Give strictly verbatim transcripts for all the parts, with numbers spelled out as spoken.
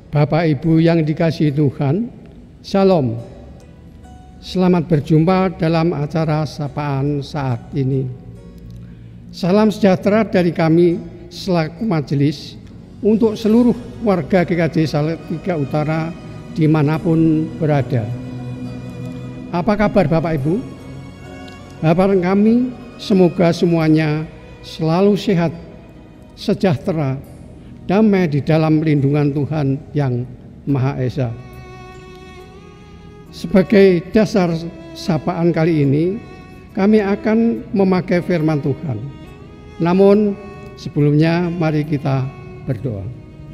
Bapak Ibu yang dikasihi Tuhan, Shalom. Selamat berjumpa dalam acara sapaan saat ini. Salam sejahtera dari kami selaku majelis untuk seluruh warga G K J Salatiga Utara dimanapun berada. Apa kabar Bapak Ibu? Kabar kami semoga semuanya selalu sehat, sejahtera, damai di dalam lindungan Tuhan yang Maha Esa. Sebagai dasar sapaan kali ini, kami akan memakai firman Tuhan. Namun sebelumnya mari kita berdoa.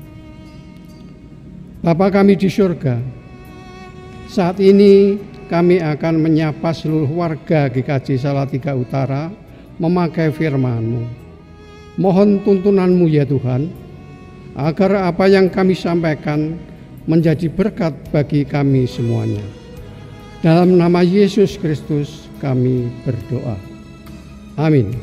Bapa kami di surga, saat ini kami akan menyapa seluruh warga G K J Salatiga Utara memakai firman-Mu. Mohon tuntunan-Mu ya Tuhan, agar apa yang kami sampaikan menjadi berkat bagi kami semuanya. Dalam nama Yesus Kristus kami berdoa. Amin.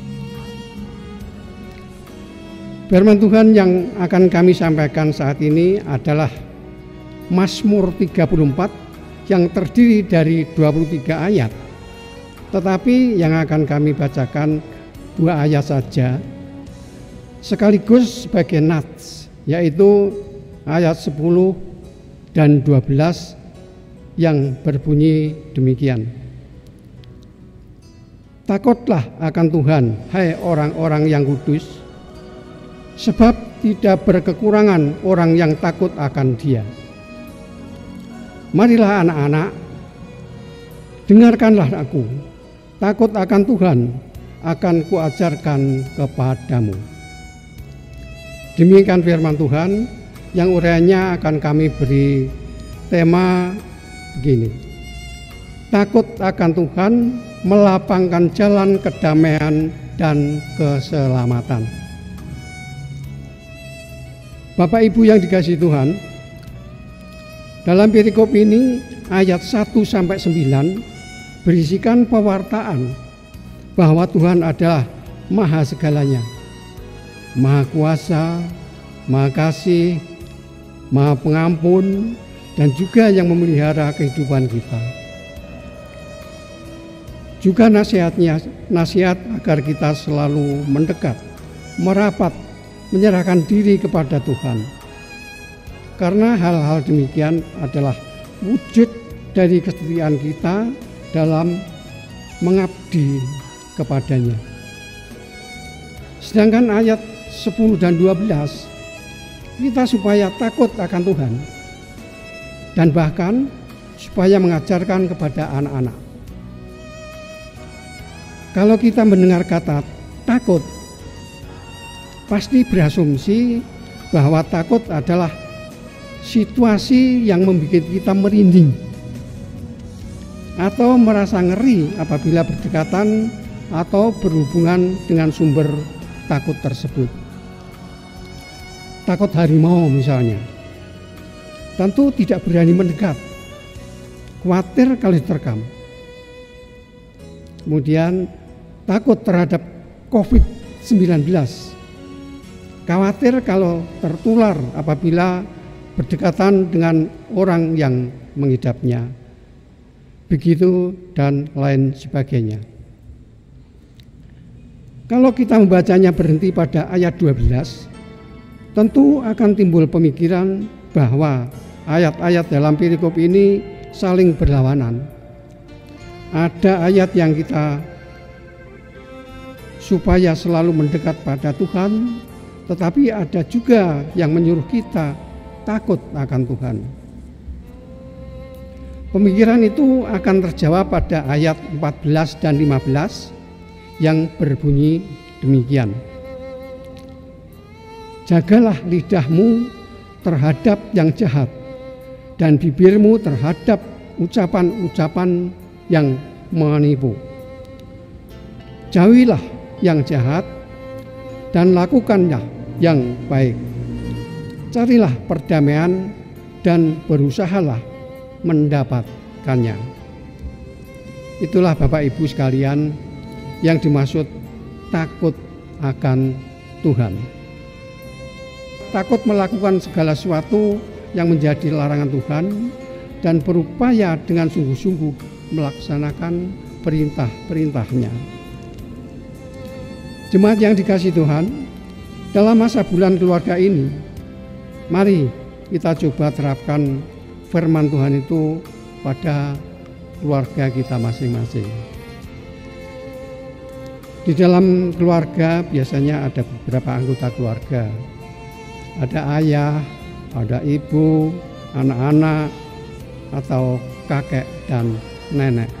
Firman Tuhan yang akan kami sampaikan saat ini adalah Mazmur tiga puluh empat yang terdiri dari dua puluh tiga ayat. Tetapi yang akan kami bacakan dua ayat saja, sekaligus sebagai nats, yaitu ayat sepuluh dan dua belas yang berbunyi demikian. Takutlah akan Tuhan, hai orang-orang yang kudus, sebab tidak berkekurangan orang yang takut akan Dia. Marilah anak-anak, dengarkanlah aku, takut akan Tuhan akan kuajarkan kepadamu. Demikian firman Tuhan yang uraiannya akan kami beri tema begini. Takut akan Tuhan melapangkan jalan kedamaian dan keselamatan. Bapak Ibu yang dikasihi Tuhan, dalam perikop ini ayat satu sampai sembilan berisikan pewartaan bahwa Tuhan adalah maha segalanya, Maha kuasa, Maha kasih, Maha pengampun, dan juga yang memelihara kehidupan kita. Juga nasihatnya, nasihat agar kita selalu mendekat, merapat, menyerahkan diri kepada Tuhan. Karena hal-hal demikian adalah wujud dari kesetiaan kita dalam mengabdi kepadanya. Sedangkan ayat sepuluh dan dua belas kita supaya takut akan Tuhan dan bahkan supaya mengajarkan kepada anak-anak. Kalau kita mendengar kata takut, pasti berasumsi bahwa takut adalah situasi yang membuat kita merinding atau merasa ngeri apabila berdekatan atau berhubungan dengan sumber takut tersebut. Takut harimau misalnya, tentu tidak berani mendekat, khawatir kalau diterkam. Kemudian takut terhadap covid sembilan belas, khawatir kalau tertular apabila berdekatan dengan orang yang mengidapnya. Begitu dan lain sebagainya. Kalau kita membacanya berhenti pada ayat dua belas, tentu akan timbul pemikiran bahwa ayat-ayat dalam perikop ini saling berlawanan. Ada ayat yang kita supaya selalu mendekat pada Tuhan, tetapi ada juga yang menyuruh kita takut akan Tuhan. Pemikiran itu akan terjawab pada ayat empat belas dan lima belas yang berbunyi demikian. Jagalah lidahmu terhadap yang jahat dan bibirmu terhadap ucapan-ucapan yang menipu. Jauhilah yang jahat dan lakukanlah yang baik. Carilah perdamaian dan berusahalah mendapatkannya. Itulah Bapak Ibu sekalian yang dimaksud takut akan Tuhan. Takut melakukan segala sesuatu yang menjadi larangan Tuhan dan berupaya dengan sungguh-sungguh melaksanakan perintah-perintahnya. Jemaat yang dikasihi Tuhan, dalam masa bulan keluarga ini, mari kita coba terapkan firman Tuhan itu pada keluarga kita masing-masing. Di dalam keluarga biasanya ada beberapa anggota keluarga. Ada ayah, ada ibu, anak-anak, atau kakek dan nenek.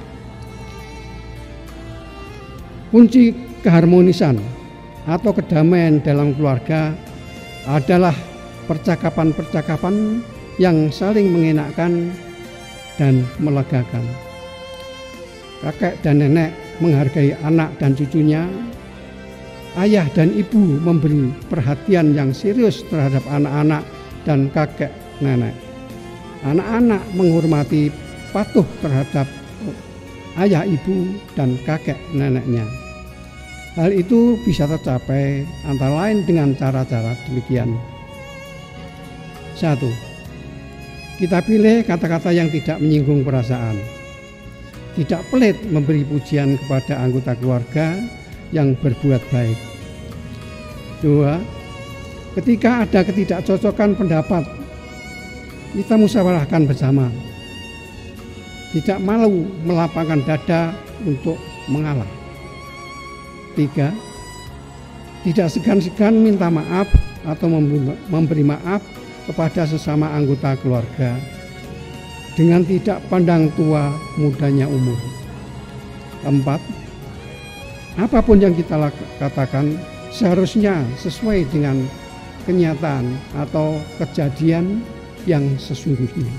Kunci keharmonisan atau kedamaian dalam keluarga adalah percakapan-percakapan yang saling mengenakkan dan melegakan. Kakek dan nenek menghargai anak dan cucunya. Ayah dan ibu memberi perhatian yang serius terhadap anak-anak dan kakek nenek. Anak-anak menghormati, patuh terhadap ayah, ibu, dan kakek neneknya. Hal itu bisa tercapai antara lain dengan cara-cara demikian. Satu, kita pilih kata-kata yang tidak menyinggung perasaan. Tidak pelit memberi pujian kepada anggota keluarga yang berbuat baik. Dua, ketika ada ketidakcocokan pendapat, kita musyawarahkan bersama. Tidak malu melapangkan dada untuk mengalah. Tiga, tidak segan-segan minta maaf atau memberi maaf kepada sesama anggota keluarga dengan tidak pandang tua mudanya umur. Keempat, apapun yang kita katakan seharusnya sesuai dengan kenyataan atau kejadian yang sesungguhnya.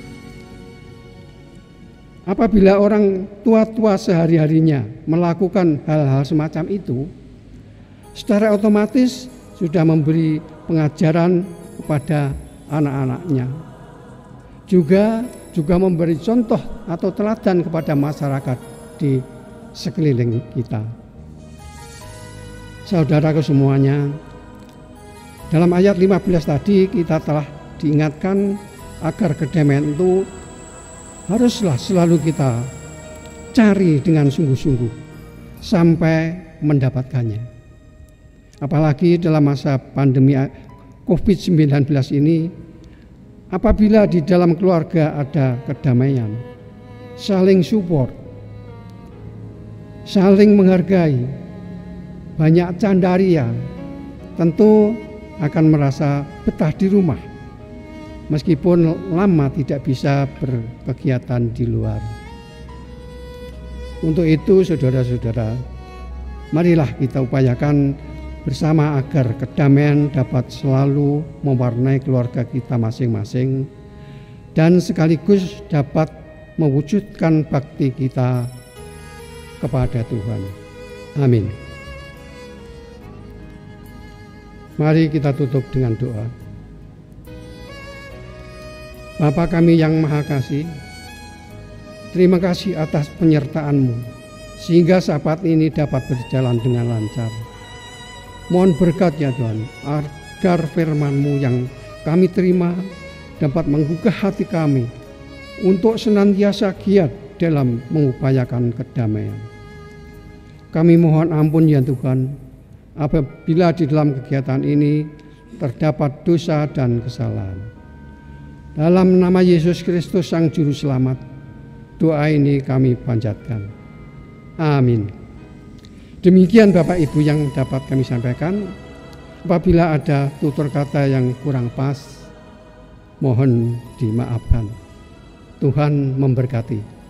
Apabila orang tua-tua sehari-harinya melakukan hal-hal semacam itu, secara otomatis sudah memberi pengajaran kepada anak-anaknya. Juga juga memberi contoh atau teladan kepada masyarakat di sekeliling kita. Saudaraku semuanya, dalam ayat lima belas tadi kita telah diingatkan agar kedamaian itu haruslah selalu kita cari dengan sungguh-sungguh sampai mendapatkannya. Apalagi dalam masa pandemi covid sembilan belas ini, apabila di dalam keluarga ada kedamaian, saling support, saling menghargai, banyak candaria, tentu akan merasa betah di rumah, meskipun lama tidak bisa berkegiatan di luar. Untuk itu saudara-saudara, marilah kita upayakan bersama agar kedamaian dapat selalu mewarnai keluarga kita masing-masing dan sekaligus dapat mewujudkan bakti kita kepada Tuhan. Amin. Mari kita tutup dengan doa. Bapa kami yang Maha Kasih, terima kasih atas penyertaan-Mu sehingga sahabat ini dapat berjalan dengan lancar. Mohon berkat ya Tuhan, agar firman-Mu yang kami terima dapat menggugah hati kami untuk senantiasa giat dalam mengupayakan kedamaian. Kami mohon ampun ya Tuhan, apabila di dalam kegiatan ini terdapat dosa dan kesalahan. Dalam nama Yesus Kristus Sang Juru Selamat, doa ini kami panjatkan. Amin. Demikian Bapak Ibu yang dapat kami sampaikan. Apabila ada tutur kata yang kurang pas, mohon dimaafkan. Tuhan memberkati.